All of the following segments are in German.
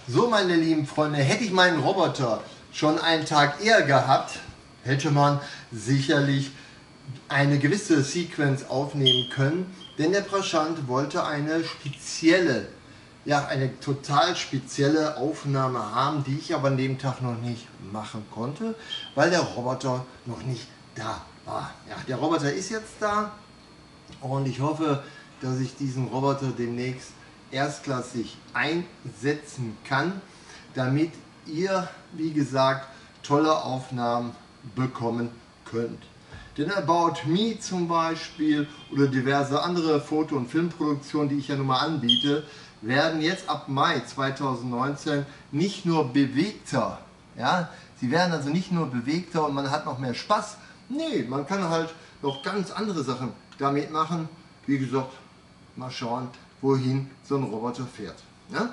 So, meine lieben Freunde, hätte ich meinen Roboter schon einen Tag eher gehabt, hätte man sicherlich eine gewisse Sequenz aufnehmen können, denn der Prashant wollte eine spezielle, ja, eine total spezielle Aufnahme haben, die ich aber an dem Tag noch nicht machen konnte, weil der Roboter noch nicht da war. Ja, der Roboter ist jetzt da und ich hoffe, dass ich diesen Roboter demnächst erstklassig einsetzen kann, damit ihr, wie gesagt, tolle Aufnahmen bekommen könnt. Denn About Me zum Beispiel oder diverse andere Foto- und Filmproduktionen, die ich ja nun mal anbiete, werden jetzt ab Mai 2019 nicht nur bewegter. Ja? Sie werden also nicht nur bewegter und man hat noch mehr Spaß. Nee, man kann halt noch ganz andere Sachen damit machen. Wie gesagt, mal schauen, wohin so ein Roboter fährt. Ja?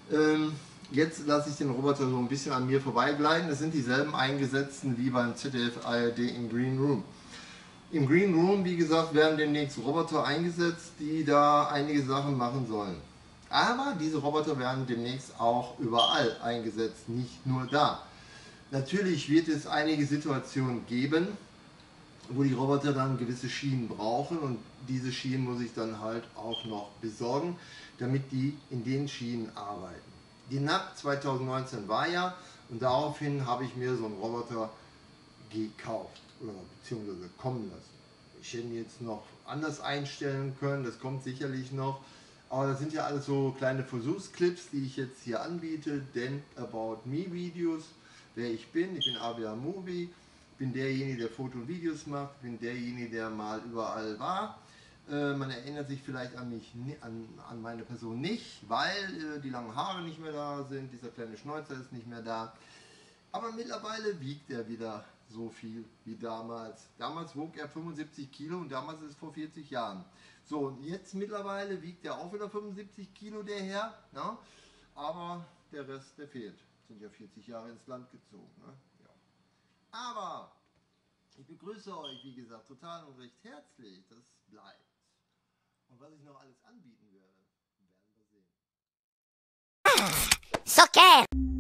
Jetzt lasse ich den Roboter so ein bisschen an mir vorbeigleiten. Das sind dieselben eingesetzten wie beim ZDF ARD im Green Room. Im Green Room, wie gesagt, werden demnächst Roboter eingesetzt, die da einige Sachen machen sollen. Aber diese Roboter werden demnächst auch überall eingesetzt, nicht nur da. Natürlich wird es einige Situationen geben, wo die Roboter dann gewisse Schienen brauchen und diese Schienen muss ich dann halt auch noch besorgen, damit die in den Schienen arbeiten. Die NAP 2019 war ja und daraufhin habe ich mir so einen Roboter gekauft oder beziehungsweise kommen lassen. Ich hätte ihn jetzt noch anders einstellen können, das kommt sicherlich noch. Aber das sind ja alles so kleine Versuchsclips, die ich jetzt hier anbiete, denn About Me Videos, wer ich bin ABA Movie, bin derjenige, der Foto und Videos macht, bin derjenige, der mal überall war. Man erinnert sich vielleicht an mich, an meine Person nicht, weil die langen Haare nicht mehr da sind, dieser kleine Schnäuzer ist nicht mehr da. Aber mittlerweile wiegt er wieder so viel wie damals. Damals wog er 75 Kilo und damals ist es vor 40 Jahren. So, und jetzt mittlerweile wiegt er auch wieder 75 Kilo, der Herr. Ne? Aber der Rest, der fehlt. Sind ja 40 Jahre ins Land gezogen. Ne? Ja. Aber ich begrüße euch, wie gesagt, total und recht herzlich. Das bleibt. Und was ich noch alles anbieten werde, werden wir sehen. So che